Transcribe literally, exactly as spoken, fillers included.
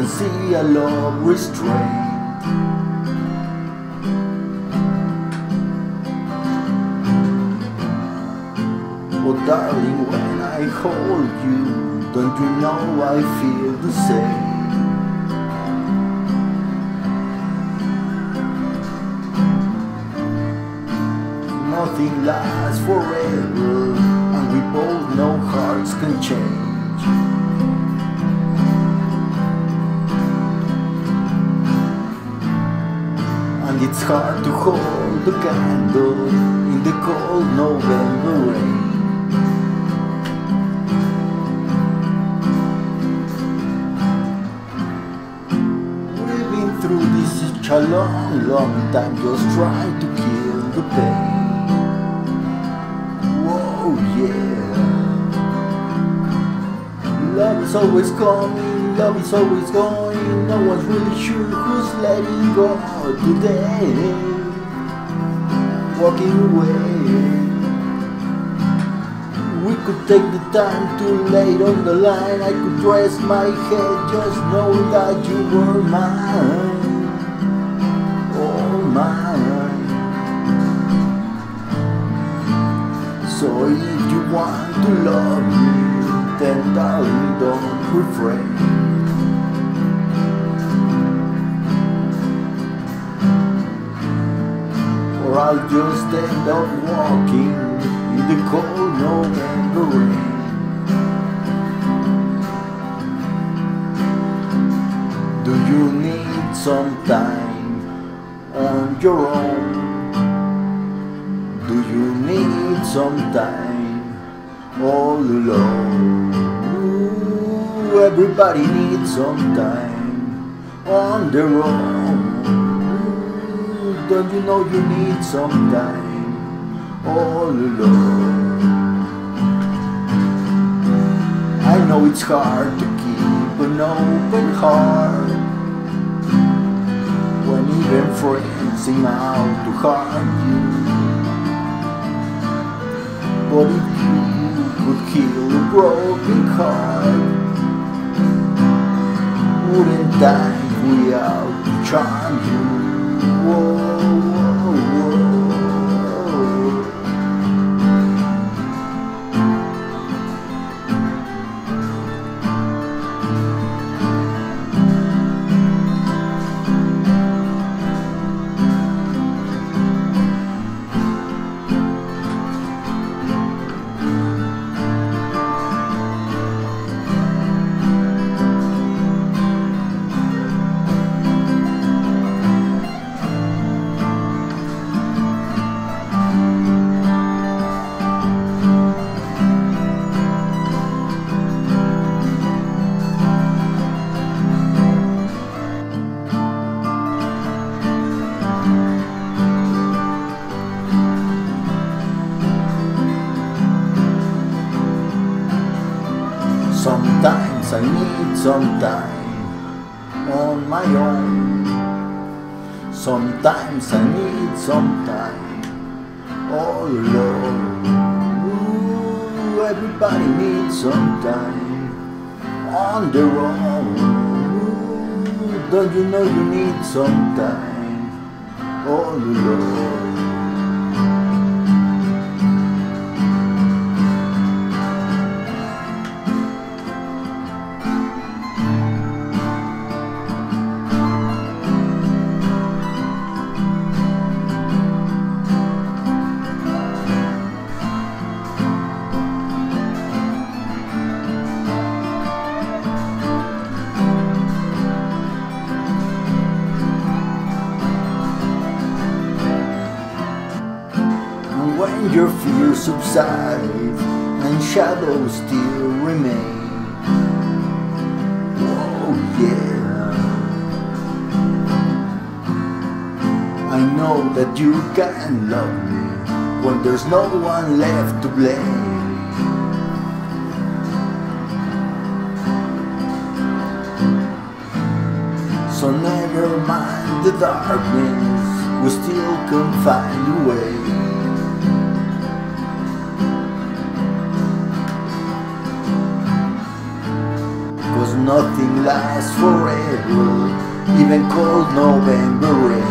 can see a love restrained. Oh darling, when I hold you, don't you know I feel the same? Nothing lasts forever, and we both know hearts can change. And it's hard to hold the candle in the cold November rain. We've been through this such a long, long time, just trying to kill the pain. Oh yeah. Love is always coming, love is always going. No one's really sure who's letting go today. Walking away. We could take the time too late on the line. I could rest my head, just know that you were mine. Oh mine. So if you want to love me, then darling, don't refrain. Or I'll just end up walking in the cold November rain. Do you need some time on your own? Do you need some time all alone? Ooh, everybody needs some time on their own. Ooh, don't you know you need some time all alone? I know it's hard to keep an open heart when even friends seem out to harm you. But if you could heal a broken heart, wouldn't time we out to charm you? Whoa, whoa, whoa. Sometimes I need some time on my own. Sometimes I need some time all alone. Ooh, everybody needs some time on their own. Ooh, don't you know you need some time all alone? When your fears subside and shadows still remain. Oh yeah, I know that you can love me when there's no one left to blame. So never mind the darkness, we still can find a way. nothing lasts forever, even cold November rain.